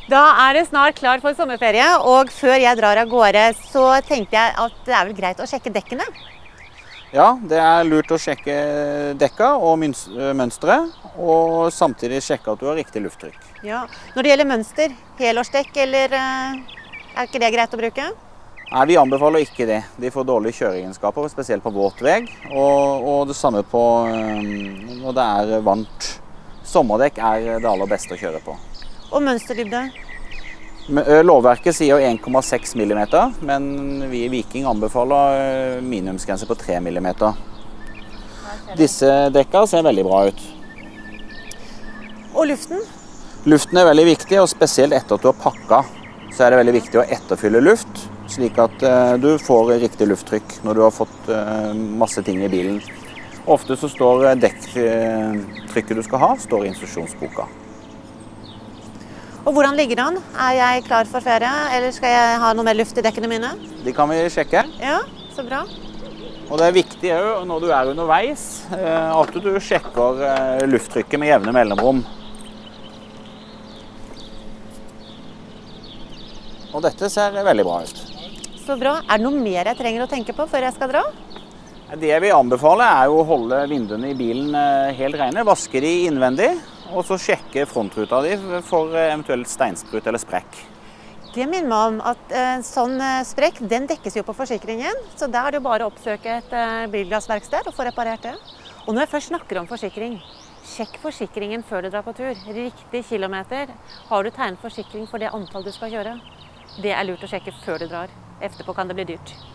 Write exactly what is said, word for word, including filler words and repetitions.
Da er det snart klar for sommerferie, og før jeg drar av gårde, så tenkte jeg at det er vel greit å sjekke dekkene. Ja, det er lurt å sjekke dekka og mønsteret, og samtidig sjekke at du har riktig lufttrykk. Ja. Når det gjelder mønster, helårsdekk, eller eh, er ikke det greit å bruke? Nei, vi anbefaler ikke det. De får dårlige kjøreegenskaper, spesielt på våt vei, og, og det samme på um, når det er varmt. Sommerdekk er det aller beste å kjøre på. Og mønsterdybde? Lovverket sier en komma seks millimeter, men vi i Viking anbefaler minimumsgrense på tre millimeter. Disse dekka ser veldig bra ut. Og luften? Luften er veldig viktig, og spesielt etter at du har pakket, så er det veldig viktig å etterfylle luft, slik at du får riktig lufttrykk når du har fått masse ting i bilen. Ofte så står dekktrykket du skal ha, står i instruksjonsboka. Og hvordan ligger det an? Er jeg klar for ferie, eller skal jeg ha noe mer luft i dekkene mine? De kan vi sjekke. Ja, så bra. Og det er viktig også, når du er underveis, at du sjekker lufttrykket med jevne mellomrom. Og dette ser veldig bra ut. Så bra. Er det noe mer jeg trenger å tenke på før jeg skal dra? Det jeg vil anbefale er å holde vinduene i bilen helt rene, vaske de innvendig, og så sjekke frontruta di for eventuelt steinsprut eller sprekk. Det minner meg om at en sånn sprekk, den dekkes jo på forsikringen, så da er det jo bare å oppsøke et bilglassverksted og få reparert det. Og når jeg først snakker om forsikring, sjekk forsikringen før du drar på tur. Riktig kilometer. Har du tegnet forsikring for det antall du skal kjøre? Det er lurt å sjekke før du drar. Etterpå kan det bli dyrt.